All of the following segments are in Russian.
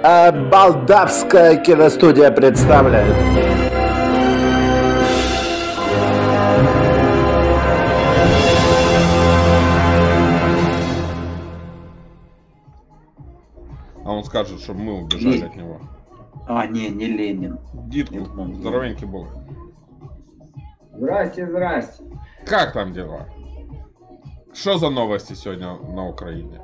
Молдавская киностудия представляет. А он скажет, чтобы мы убежали от него. А, не Ленин. Дитку, здоровенький был. Здрасте, здрасте. Как там дела? Что за новости сегодня на Украине?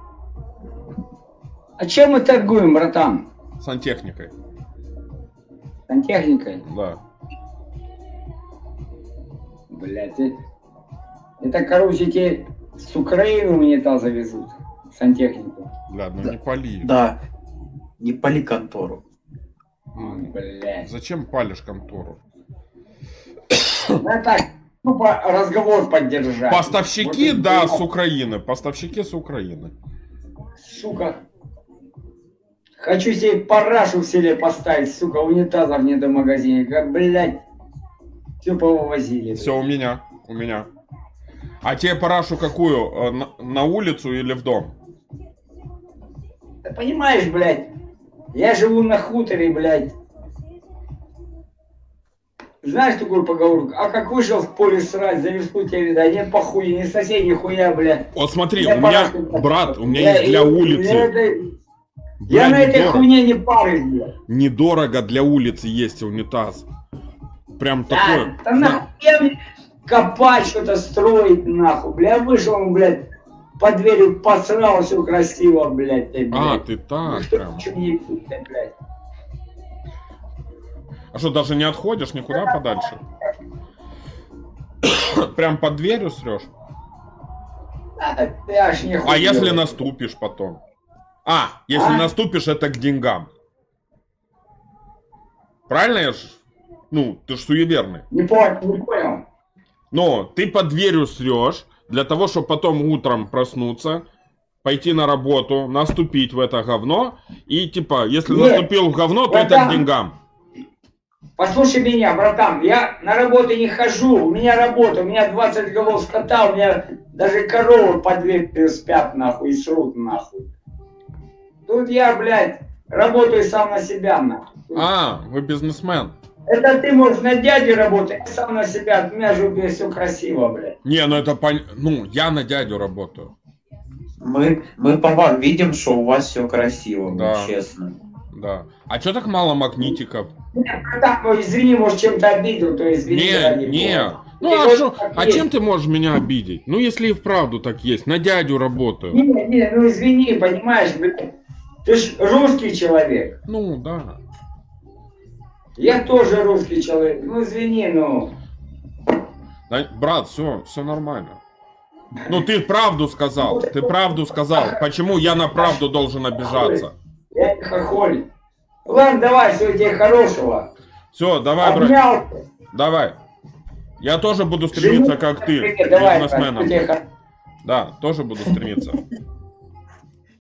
А чем мы торгуем, братан? Сантехникой. Сантехникой? Да. Блять, это, короче, те с Украины мне там завезут. Сантехнику. Бля, ну не пали. Да. Не пали контору. Блять. Зачем палишь контору? Ну так, разговор поддержать. Поставщики, вот, да, вот, с Украины. Поставщики с Украины. Сука. Хочу себе парашу в селе поставить, сука, унитазов не до магазина. Как, блядь, все повывозили. Все у меня, у меня. А тебе парашу какую? На улицу или в дом? Ты понимаешь, блядь, я живу на хуторе, блядь. Знаешь такую поговорку? А как вышел в поле срать, за версту тебе видать, не похуй, не соседи хуя, блядь. Вот смотри, Я у меня, парашу, брат, у меня есть для улицы. Я на этой хуйне не парюсь, блядь. Недорого для улицы есть унитаз. Прям такой. Да нахуй мне копать, что-то строить, нахуй. Бля, вышел он, блядь, под дверью посрал, все красиво, блядь. Ты, блядь. А, ты так что, прям. Не, блядь. А что, даже не отходишь никуда подальше? Прям под дверью срешь? Я аж не А если наступишь потом? Если наступишь, это к деньгам. Правильно я ж? Ну, ты ж суеверный. Не понял. Но ты под дверью срешь, для того, чтобы потом утром проснуться, пойти на работу, наступить в это говно, и типа, если наступил в говно, то это к деньгам. Послушай меня, братан, я на работу не хожу, у меня работа, у меня 20 голов скота, у меня даже коровы под дверью спят, нахуй, и срут, нахуй. Тут я, блядь, работаю сам на себя, нахуй. Вы бизнесмен. Это ты можешь на дядю работать, я сам на себя, у меня же все красиво, блядь. Не, ну это ну, я на дядю работаю. Мы по вам видим, что у вас все красиво, да. Честно. Да. А чё так мало магнитиков? Ну, извини, может, чем-то обидел, то извини. Не. Ну, а чем ты можешь меня обидеть? Ну, если и вправду так есть, на дядю работаю. Не, ну извини, понимаешь, блядь. Ты ж русский человек. Ну, да. Я тоже русский человек. Ну, извини, ну. Да, брат, все нормально. Ну, ты правду сказал. Почему я на правду должен обижаться? Я не хохоль. Ладно, давай, всего тебе хорошего. Все, давай, брат. Давай. Я тоже буду стремиться, как ты, бизнесменом. Да, тоже буду стремиться.